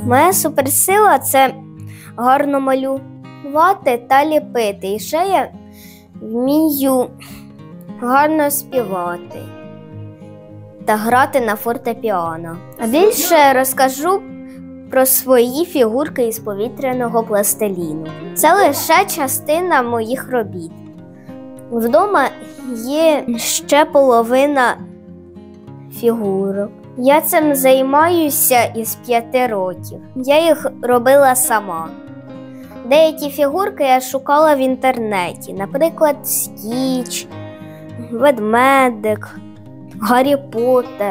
Моя суперсила – це гарно малювати та ліпити. І ще я вмію гарно співати та грати на фортепіано. А більше розкажу про свої фігурки із повітряного пластиліну. Це лише частина моїх робіт. Вдома є ще половина фігурок. Я цим займаюся із 5 років. Я їх робила сама. Деякі фігурки я шукала в інтернеті. Наприклад, Стіч, Ведмедик, Гаррі Поттер,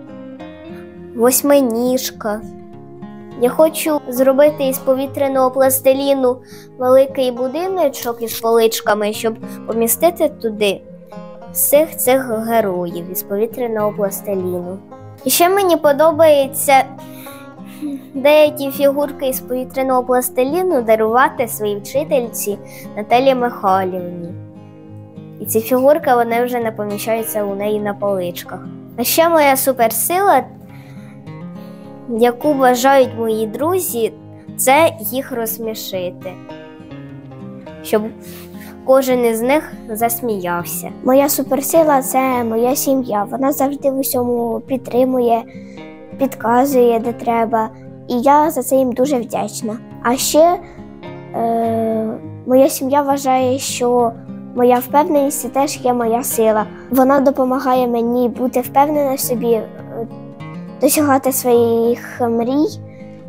Восьминіжка. Я хочу зробити із повітряного пластиліну великий будиночок із поличками, щоб помістити туди всіх цих героїв із повітряного пластиліну. І ще мені подобається деякі фігурки із повітряного пластиліну дарувати своїй вчительці Наталії Михайлівні. І ці фігурки, вони вже не поміщаються у неї на поличках. А ще моя суперсила, яку вважають мої друзі, це їх розсмішити, щоб кожен із них засміявся. Моя суперсила – це моя сім'я. Вона завжди в усьому підтримує, підказує, де треба. І я за це їм дуже вдячна. А ще моя сім'я вважає, що моя впевненість – це теж є моя сила. Вона допомагає мені бути впевненою в собі, досягати своїх мрій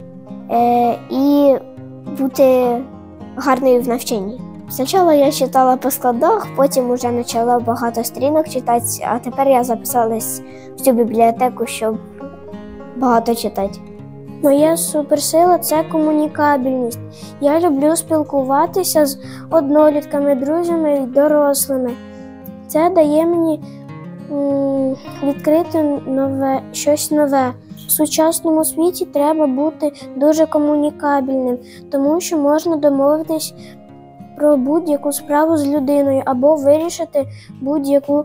і бути гарною в навчанні. Спочатку я читала по складах, потім вже почала багато сторінок читати, а тепер я записалась в цю бібліотеку, щоб багато читати. Моя суперсила – це комунікабельність. Я люблю спілкуватися з однолітками, друзями і дорослими. Це дає мені відкрити щось нове. В сучасному світі треба бути дуже комунікабельним, тому що можна домовитись про будь-яку справу з людиною або вирішити будь-яку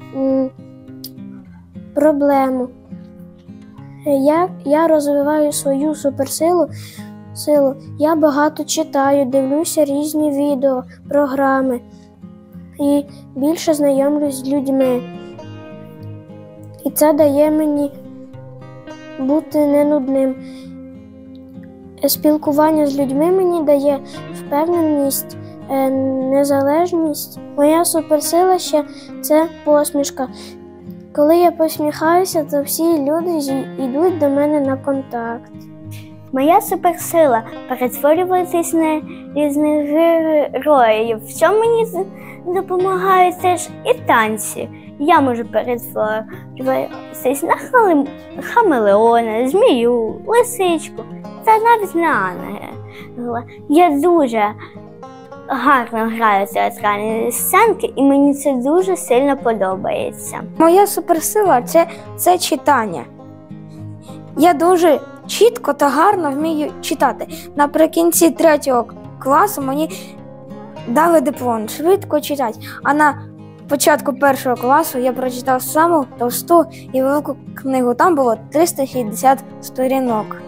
проблему. Я розвиваю свою суперсилу. Я багато читаю, дивлюся різні відео, програми і більше знайомлюсь з людьми. І це дає мені бути не нудним. Спілкування з людьми мені дає впевненість, незалежність. Моя суперсила ще – це посмішка. Коли я посміхаюся, то всі люди йдуть до мене на контакт. Моя суперсила – перетворюватись на різних героїв. В цьому мені допомагають теж і танці. Я можу перетворюватись на хамелеона, змію, лисичку та навіть на ангела. Я дуже гарно граю театральні сценки, і мені це дуже сильно подобається. Моя суперсила – це читання. Я дуже чітко та гарно вмію читати. Наприкінці 3 класу мені дали диплом швидко читати, а на початку 1 класу я прочитав саму товсту і велику книгу. Там було 360 сторінок.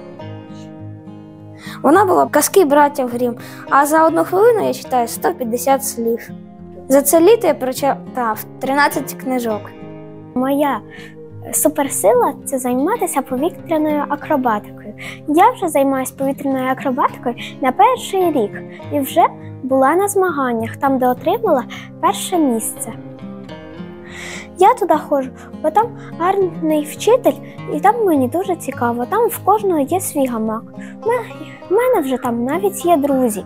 Вона була «Казки братів Грім», а за 1 хвилину я читаю 150 слів. За це літо я прочитав 13 книжок. Моя суперсила – це займатися повітряною акробатикою. Я вже займаюся повітряною акробатикою на 1-й рік і вже була на змаганнях, там, де отримала 1-е місце. Я туди ходжу, бо там гарний вчитель, і там мені дуже цікаво. Там в кожного є свій гамак. У мене вже там навіть є друзі,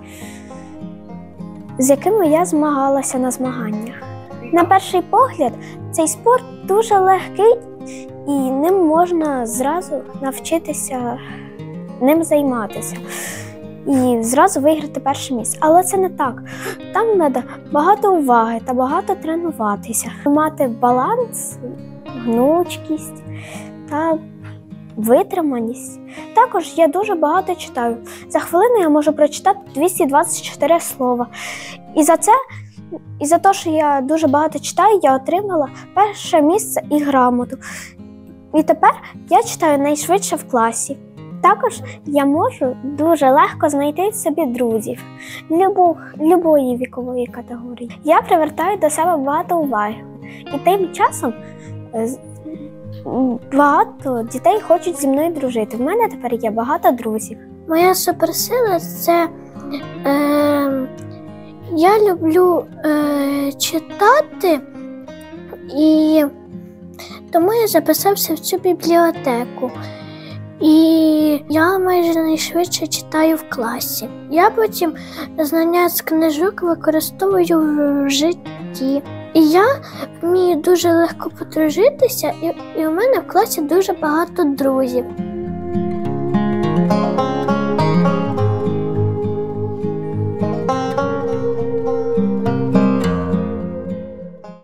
з якими я змагалася на змаганнях. На перший погляд, цей спорт дуже легкий, і ним можна зразу навчитися ним займатися. І зразу виграти 1-е місце. Але це не так. Там треба багато уваги та багато тренуватися. Мати баланс, гнучкість та витриманість. Також я дуже багато читаю. За хвилину я можу прочитати 224 слова. І за те, що я дуже багато читаю, я отримала 1-е місце і грамоту. І тепер я читаю найшвидше в класі. Також я можу дуже легко знайти собі друзів любої вікової категорії. Я привертаю до себе багато уваги. І тим часом багато дітей хочуть зі мною дружити. В мене тепер є багато друзів. Моя суперсила – це я люблю читати, і тому я записався в цю бібліотеку. І я майже найшвидше читаю в класі. Я потім знання з книжок використовую в житті. І я вмію дуже легко подружитися, і у мене в класі дуже багато друзів.